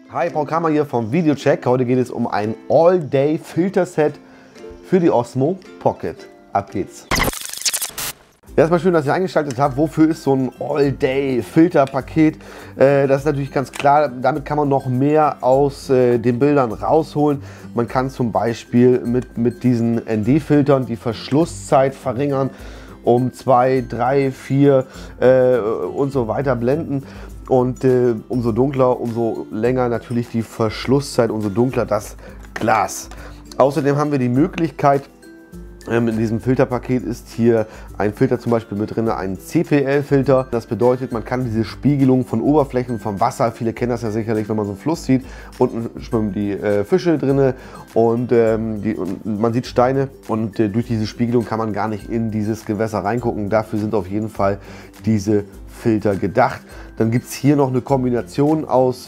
Hi, Paul Kramer hier vom Videocheck. Heute geht es um ein All-Day-Filterset für die Osmo Pocket. Ab geht's. Erstmal schön, dass ihr eingeschaltet habt. Wofür ist so ein All-Day-Filterpaket? Das ist natürlich ganz klar, damit kann man noch mehr aus den Bildern rausholen. Man kann zum Beispiel mit diesen ND-Filtern die Verschlusszeit verringern um 2, 3, 4 und so weiter blenden. Und umso dunkler, umso länger natürlich die Verschlusszeit, umso dunkler das Glas. Außerdem haben wir die Möglichkeit, in diesem Filterpaket ist hier ein Filter zum Beispiel mit drin, ein CPL-Filter. Das bedeutet, man kann diese Spiegelung von Oberflächen vom Wasser, viele kennen das ja sicherlich, wenn man so einen Fluss sieht, unten schwimmen die Fische drin und man sieht Steine und durch diese Spiegelung kann man gar nicht in dieses Gewässer reingucken. Dafür sind auf jeden Fall diese Filter gedacht. Dann gibt es hier noch eine Kombination aus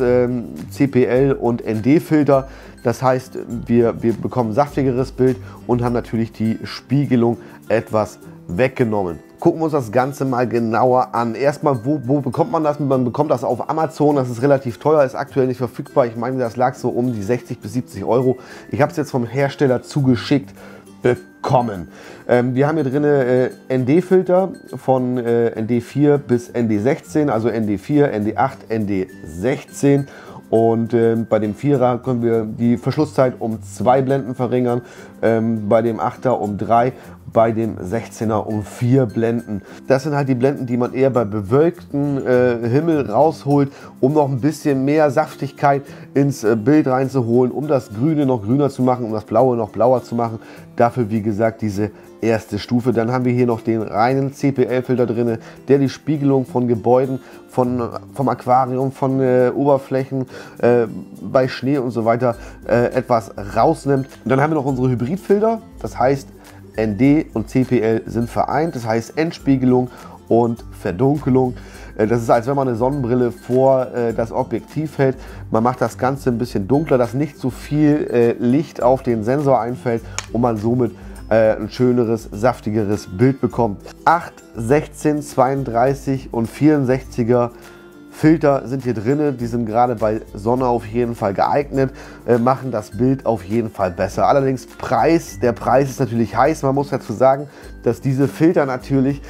CPL und ND-Filter. Das heißt, wir bekommen ein saftigeres Bild und haben natürlich die Spiegelung etwas weggenommen. Gucken wir uns das Ganze mal genauer an. Erstmal, wo bekommt man das? Man bekommt das auf Amazon. Das ist relativ teuer, ist aktuell nicht verfügbar. Ich meine, das lag so um die 60 bis 70 Euro. Ich habe es jetzt vom Hersteller zugeschickt bekommen. Wir haben hier drin ND-Filter von ND4 bis ND16, also ND4, ND8, ND16. Und bei dem 4er können wir die Verschlusszeit um 2 Blenden verringern, bei dem 8er um 3, bei dem 16er um 4 Blenden. Das sind halt die Blenden, die man eher bei bewölktem Himmel rausholt, um noch ein bisschen mehr Saftigkeit ins Bild reinzuholen, um das Grüne noch grüner zu machen, um das Blaue noch blauer zu machen. Dafür, wie gesagt, diese erste Stufe. Dann haben wir hier noch den reinen CPL-Filter drin, der die Spiegelung von Gebäuden, vom Aquarium, von Oberflächen, bei Schnee und so weiter etwas rausnimmt. Und dann haben wir noch unsere Hybridfilter, das heißt ND und CPL sind vereint, das heißt Entspiegelung und Verdunkelung. Das ist, als wenn man eine Sonnenbrille vor das Objektiv hält. Man macht das Ganze ein bisschen dunkler, dass nicht so viel Licht auf den Sensor einfällt und man somit ein schöneres, saftigeres Bild bekommt. 8, 16, 32 und 64er Filter sind hier drin, die sind gerade bei Sonne auf jeden Fall geeignet, machen das Bild auf jeden Fall besser. Allerdings der Preis ist natürlich heiß. Man muss dazu sagen, dass diese Filter natürlich,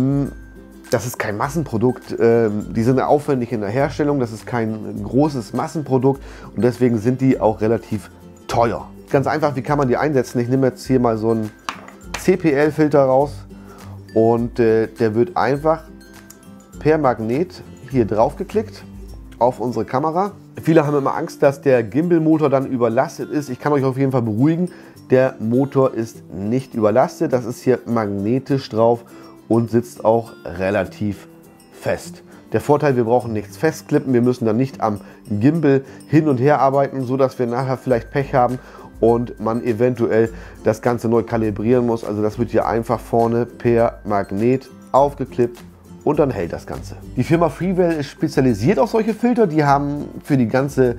das ist kein Massenprodukt, die sind aufwendig in der Herstellung, das ist kein großes Massenprodukt und deswegen sind die auch relativ teuer. Ganz einfach, wie kann man die einsetzen? Ich nehme jetzt hier mal so einen CPL-Filter raus und der wird einfach per Magnet hier drauf geklickt auf unsere Kamera. Viele haben immer Angst, dass der Gimbal-Motor dann überlastet ist. Ich kann euch auf jeden Fall beruhigen, der Motor ist nicht überlastet. Das ist hier magnetisch drauf und sitzt auch relativ fest. Der Vorteil, wir brauchen nichts festklippen, wir müssen dann nicht am Gimbal hin und her arbeiten, so dass wir nachher vielleicht Pech haben und man eventuell das Ganze neu kalibrieren muss. Also das wird hier einfach vorne per Magnet aufgeklippt und dann hält das Ganze. Die Firma Freewell ist spezialisiert auf solche Filter. Die haben für die ganze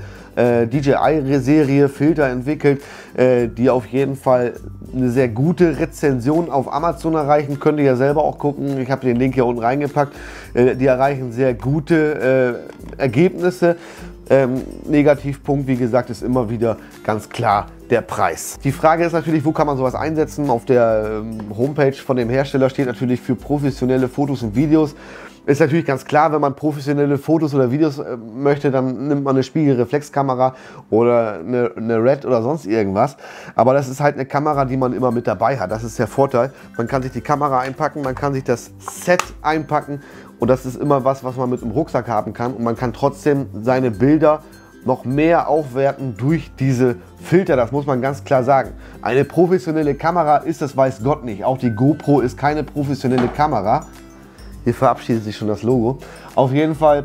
DJI-Serie Filter entwickelt, die auf jeden Fall eine sehr gute Rezension auf Amazon erreichen. Könnt ihr ja selber auch gucken. Ich habe den Link hier unten reingepackt. Die erreichen sehr gute Ergebnisse. Negativpunkt, wie gesagt, ist immer wieder ganz klar der Preis. Die Frage ist natürlich, wo kann man sowas einsetzen? Auf der Homepage von dem Hersteller steht natürlich für professionelle Fotos und Videos. Ist natürlich ganz klar, wenn man professionelle Fotos oder Videos möchte, dann nimmt man eine Spiegelreflexkamera oder eine Red oder sonst irgendwas. Aber das ist halt eine Kamera, die man immer mit dabei hat. Das ist der Vorteil. Man kann sich die Kamera einpacken, man kann sich das Set einpacken und das ist immer was man mit im Rucksack haben kann. Und man kann trotzdem seine Bilder noch mehr aufwerten durch diese Filter, das muss man ganz klar sagen. Eine professionelle Kamera ist das, weiß Gott nicht. Auch die GoPro ist keine professionelle Kamera. Hier verabschiedet sich schon das Logo. Auf jeden Fall,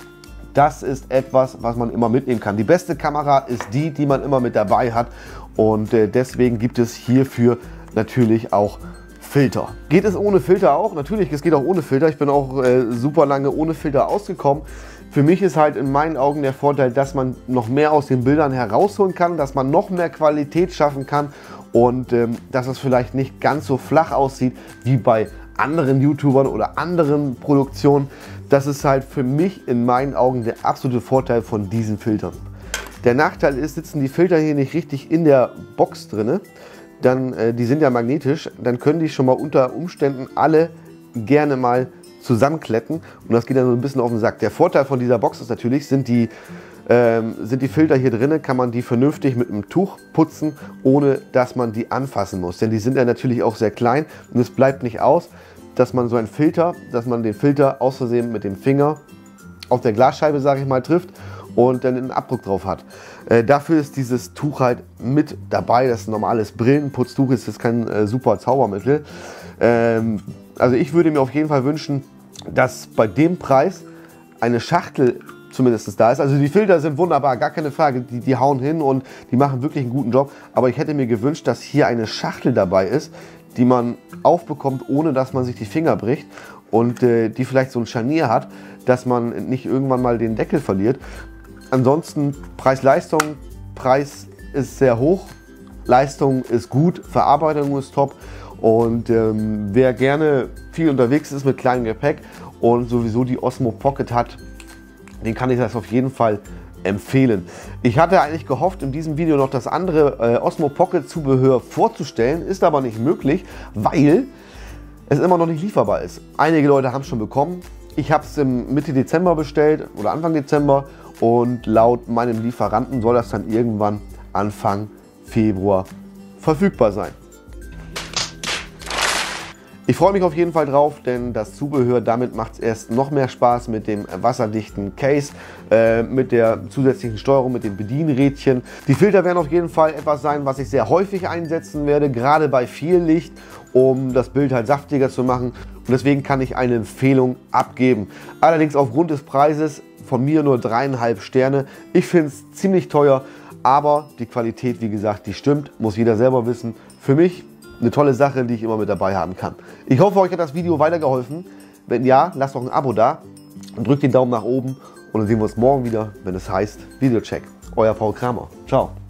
das ist etwas, was man immer mitnehmen kann. Die beste Kamera ist die man immer mit dabei hat und deswegen gibt es hierfür natürlich auch Filter. Geht es ohne Filter auch? Natürlich, es geht auch ohne Filter. Ich bin auch super lange ohne Filter ausgekommen. Für mich ist halt in meinen Augen der Vorteil, dass man noch mehr aus den Bildern herausholen kann, dass man noch mehr Qualität schaffen kann und dass es vielleicht nicht ganz so flach aussieht wie bei anderen YouTubern oder anderen Produktionen. Das ist halt für mich in meinen Augen der absolute Vorteil von diesen Filtern. Der Nachteil ist, sitzen die Filter hier nicht richtig in der Box drin, dann, die sind ja magnetisch, dann können die schon mal unter Umständen alle gerne mal zusammenkletten und das geht dann so ein bisschen auf den Sack. Der Vorteil von dieser Box ist natürlich, sind die Filter hier drin, kann man die vernünftig mit einem Tuch putzen, ohne dass man die anfassen muss. Denn die sind ja natürlich auch sehr klein und es bleibt nicht aus, dass man den Filter aus Versehen mit dem Finger auf der Glasscheibe, sage ich mal, trifft und dann einen Abdruck drauf hat. Dafür ist dieses Tuch halt mit dabei. Das ist ein normales Brillenputztuch, ist jetzt kein super Zaubermittel. Also ich würde mir auf jeden Fall wünschen, dass bei dem Preis eine Schachtel zumindest da ist. Also die Filter sind wunderbar, gar keine Frage, die hauen hin und die machen wirklich einen guten Job. Aber ich hätte mir gewünscht, dass hier eine Schachtel dabei ist, die man aufbekommt, ohne dass man sich die Finger bricht und die vielleicht so ein Scharnier hat, dass man nicht irgendwann mal den Deckel verliert. Ansonsten Preis-Leistung, Preis ist sehr hoch, Leistung ist gut, Verarbeitung ist top und wer gerne viel unterwegs ist mit kleinem Gepäck und sowieso die Osmo Pocket hat, den kann ich das auf jeden Fall empfehlen. Ich hatte eigentlich gehofft, in diesem Video noch das andere Osmo Pocket Zubehör vorzustellen, ist aber nicht möglich, weil es immer noch nicht lieferbar ist. Einige Leute haben es schon bekommen. Ich habe es Mitte Dezember bestellt oder Anfang Dezember und laut meinem Lieferanten soll das dann irgendwann Anfang Februar verfügbar sein. Ich freue mich auf jeden Fall drauf, denn das Zubehör, damit macht es erst noch mehr Spaß mit dem wasserdichten Case, mit der zusätzlichen Steuerung, mit den Bedienrädchen. Die Filter werden auf jeden Fall etwas sein, was ich sehr häufig einsetzen werde, gerade bei viel Licht, um das Bild halt saftiger zu machen. Und deswegen kann ich eine Empfehlung abgeben. Allerdings aufgrund des Preises von mir nur 3,5 Sterne. Ich finde es ziemlich teuer, aber die Qualität, wie gesagt, die stimmt, muss jeder selber wissen. Für mich eine tolle Sache, die ich immer mit dabei haben kann. Ich hoffe, euch hat das Video weitergeholfen. Wenn ja, lasst doch ein Abo da und drückt den Daumen nach oben und dann sehen wir uns morgen wieder, wenn es heißt Videocheck. Euer Paul Kramer. Ciao.